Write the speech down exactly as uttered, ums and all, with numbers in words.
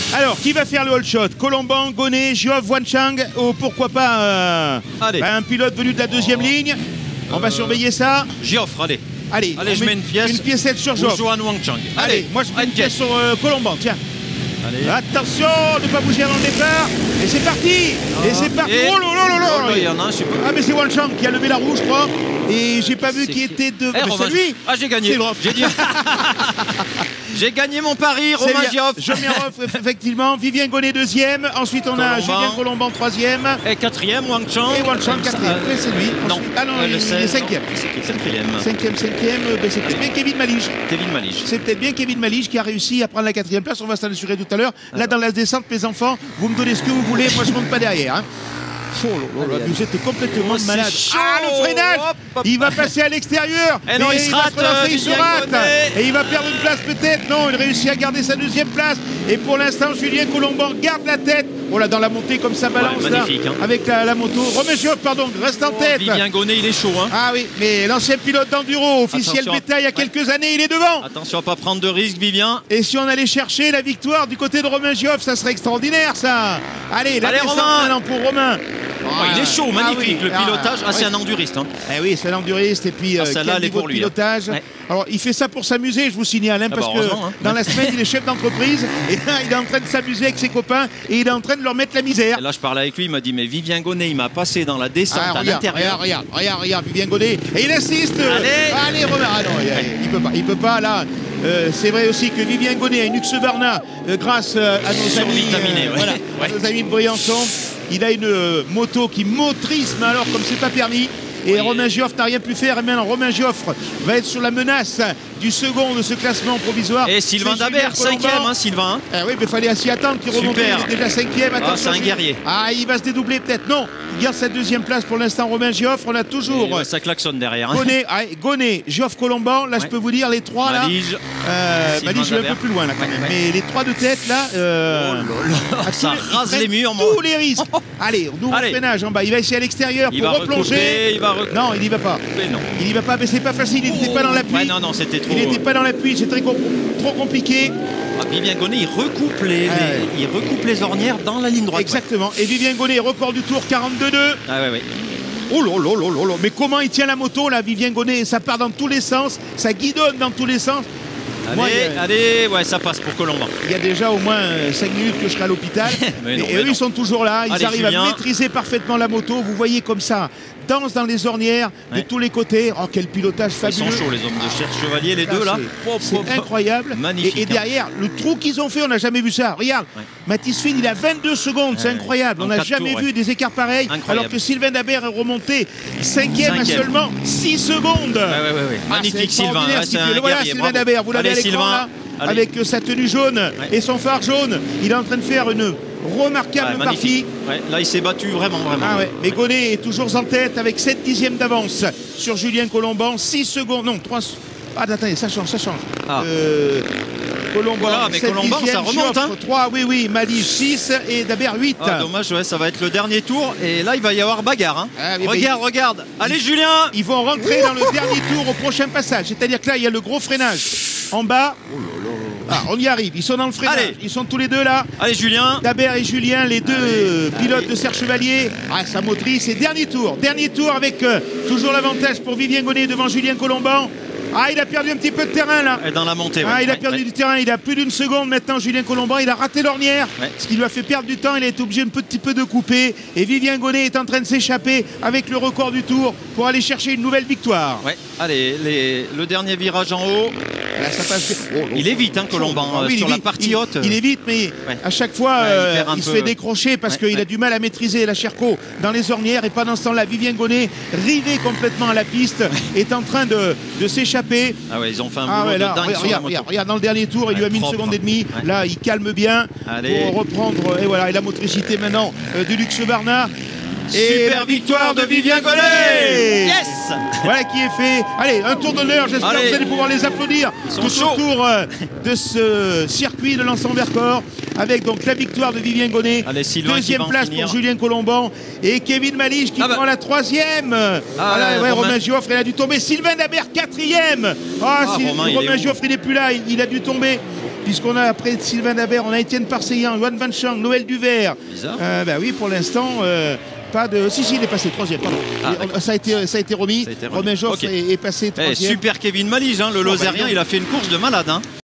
Alors, qui va faire le hold shot? Colomban, Gonnet, Geoff, Wanchang, ou pourquoi pas euh, bah, un pilote venu de la deuxième oh. ligne. On euh... va surveiller ça. Geoff, allez. Allez, allez je mets une pièce. Une piécette sur Geoff. Johan Wanchang. Allez, allez, moi je mets une pièce sur euh, Colomban, tiens. Allez. Attention de ne pas bouger avant le départ. Et c'est parti. Ah. Et c'est parti. Et... Oh là là là là. Il y en a un, je sais pas. Ah mais c'est Wanchang qui a levé la roue, je crois. Et j'ai pas vu qui était de. Eh, c'est lui. Ah j'ai gagné. J'ai dit. J'ai gagné mon pari, Romain Geoff. Jomirov, effectivement. Vivien Gonnet deuxième. Ensuite on Colomban. a Julien Colomban troisième. Et quatrième, Wanchang. Et Wanchang quatrième. Euh, c'est lui. Non. Ensuite, ah non, euh, il, il est cinquième. Cinquième. Cinquième, cinquième. Ben, c'est peut-être bien Kevin Malige. Kevin Malige. C'est peut-être bien Kevin Malige qui a réussi à prendre la quatrième place. On va s'en assurer tout à l'heure. Là dans la descente, mes enfants, vous me donnez ce que vous voulez. Moi je monte pas derrière. Hein. Oh là là, vous êtes complètement oh, malade. Ah, le freinage. Hop, hop. Il va passer à l'extérieur. Et non, il, il se rate. Va se il se rate. Et il va perdre une place peut-être. Non, il réussit à garder sa deuxième place. Et pour l'instant, Julien Colomban garde la tête. Oh là, dans la montée comme ça balance ouais, là, hein. avec la, la moto. Romain Geoff, pardon, reste en oh, tête. Vivien Gonnet, il est chaud. Hein. Ah oui, mais l'ancien pilote d'enduro, officiel bêta il y a quelques ouais. années, il est devant. Attention à pas prendre de risques, Vivien. Et si on allait chercher la victoire du côté de Romain Geoff, ça serait extraordinaire ça. Allez, la Allez, descente Romain. maintenant pour Romain. Oh, il est chaud, magnifique, ah, oui. le pilotage. Ah, ah c'est ouais. un enduriste. Hein. Eh oui, c'est un enduriste. Et puis, ah, euh, celle-là, elle est pour lui. Pilotage. Hein. Ouais. Alors, il fait ça pour s'amuser, je vous signale, hein, ah, parce bah, que hein. dans la semaine, il est chef d'entreprise. Et là, il est en train de s'amuser avec ses copains. Et il est en train de leur mettre la misère. Et là, je parlais avec lui, il m'a dit, mais Vivien Gonnet, il m'a passé dans la descente ah, à l'intérieur. Regarde, regarde, regarde, regarde, Vivien Gonnet. Et il insiste. Allez, Allez, Romain. Ah non, il, il peut pas, il peut pas, là. Euh, c'est vrai aussi que Vivien Gonnet a une Husqvarna euh, grâce euh, à nos amis, euh, ouais. voilà, ouais. à nos amis de Briançon. Il a une euh, moto qui motrice, mais alors comme c'est pas permis. Et oui. Romain Geoff n'a rien pu faire. Et maintenant, Romain Geoff va être sur la menace du second de ce classement provisoire. Et Sylvain Dabert, cinquième, hein, Sylvain. Hein. Eh oui, mais il fallait s'y attendre qu'il remonte. Il est déjà cinquième. Ah, c'est un guerrier. Ah, il va se dédoubler peut-être. Non, il garde sa deuxième place pour l'instant, Romain Geoff. On a toujours. Et, ouais, ça klaxonne derrière. Hein. Gonnet, ah, Gonnet, Geoff, Colomban. Là, ouais. je peux vous dire, les trois Malige, là. Euh, Malige, je vais un peu plus loin là quand même. Ouais, ouais. Mais les trois de tête là. Euh, oh là là, ça rase les murs, moi. Tous les risques. Allez, on ouvre le freinage en bas. Il va essayer à l'extérieur pour replonger. Il va non, il y va pas. Non. Il y va pas, mais c'est pas facile, il n'était oh. pas dans l'appui. Ouais, non, non, c'était trop. Il n'était pas dans l'appui, c'est très trop compliqué. Ah, Vivien Gonnet, il recoupe, les, ah, ouais. les, il recoupe les ornières dans la ligne droite. Exactement. Ouais. Et Vivien Gonnet, record du tour quarante-deux deux. Ah ouais, ouais. Oh là là là là. Mais comment il tient la moto là, Vivien Gonnet? Ça part dans tous les sens, ça guidonne dans tous les sens. Allez, Moi, a... allez, ouais, ça passe pour Colomban. Il y a déjà au moins cinq minutes que je serai à l'hôpital. et non, et eux, non. ils sont toujours là. Ils allez, arrivent Julien. à maîtriser parfaitement la moto. Vous voyez comme ça, danse dans les ornières ouais. de tous les côtés. Oh, quel pilotage fabuleux. Ils sont chauds, les hommes de Cher Chevalier, les ah, deux là. C'est incroyable. Magnifique. Et, et derrière, hein. le trou qu'ils ont fait, on n'a jamais vu ça. Regarde, ouais. Mathis Finn, il a vingt-deux secondes. C'est incroyable. On n'a jamais tours, vu ouais. des écarts pareils. Incroyable. Alors que Sylvain Dabert est remonté cinquième à seulement six secondes. Ouais, ouais, ouais, ouais. Magnifique, ah, Sylvain. Ouais, un voilà, Sylvain Dabert. Vous l'avez à l'écran là. Allez. Avec sa tenue jaune ouais. et son phare jaune. Il est en train de faire une remarquable ouais, partie. Ouais, là, il s'est battu vraiment, vraiment. Ah ouais. Mais Gonnet est toujours en tête avec sept dixièmes d'avance sur Julien Colomban. six secondes, non, trois. Ah, attendez, ça change, ça change. Ah. Euh, Colomban, voilà, mais Colomban, ça remonte. Hein. trois, oui, oui. Malige, six et Dabert, huit. Ah, dommage, ouais, ça va être le dernier tour. Et là, il va y avoir bagarre. Hein. Ah, oui, regarde, regarde. Allez, ils, Julien. Ils vont rentrer dans le dernier tour au prochain passage. C'est-à-dire que là, il y a le gros freinage. En bas. Oh là là. Ah, on y arrive, ils sont dans le freinage. Allez. Ils sont tous les deux là. Allez, Julien. Dabert et Julien, les deux allez, pilotes allez. de Serre Chevalier. Ah, sa motrice. Et dernier tour. Dernier tour avec euh, toujours l'avantage pour Vivien Gonnet devant Julien Colomban. Ah, il a perdu un petit peu de terrain là. Et dans la montée. Ah, ouais. il a ouais, perdu ouais. du terrain. Il a plus d'une seconde maintenant. Julien Colomban, il a raté l'ornière, ouais. ce qui lui a fait perdre du temps. Il a été obligé un petit peu de couper. Et Vivien Gonnet est en train de s'échapper avec le record du tour pour aller chercher une nouvelle victoire. Ouais. Allez, les... le dernier virage en haut. Là, ça passe... oh, oh. Il est vite, hein, Colomban, oh, oui, sur la partie il, haute. Il est vite, mais ouais. à chaque fois, ouais, euh, il, il se fait décrocher parce ouais, qu'il ouais. a du mal à maîtriser la Sherco dans les ornières. Et pendant ce temps-là, Vivien Gonnet, rivé complètement à la piste, est en train de, de s'échapper. Ah ouais, ils ont fait un ah boulot ouais, là, de dingue regarde, sur la regarde, moto. regarde, dans le dernier tour, ouais, il lui a mis propre. une seconde et demie. Ouais. Là, il calme bien Allez. pour reprendre. Et voilà, et la motricité maintenant euh, du Husqvarna. Et super victoire de Vivien Gonnet. Yes. Voilà qui est fait. Allez, un tour d'honneur. J'espère que vous allez pouvoir les applaudir tout chauds. autour euh, de ce circuit de l'Anse-en-Vercors avec donc la victoire de Vivien Gonnet. Allez, deuxième place pour Julien Colomban et Kevin Malige qui ah bah. prend la troisième. Ah, voilà, ouais, Romain, Romain Geoff, il a dû tomber. Sylvain Dabert, quatrième. Oh, ah, si, Romain, Romain Geoff, il n'est plus là. Il, il a dû tomber. puisqu'on a après Sylvain Dabert, on a Étienne Parseillan, Johan Van Chang, Noël Duvert. Bizarre. Euh, bah oui, pour l'instant, euh, pas de. Si, si, il est passé troisième, pardon. Ah, ça, a été, ça a été remis. Ça a été remis. Romain Joffre okay. est, est passé troisième. Eh, super Kevin Malige, hein, le Lozérien, il a fait une course de malade. Hein.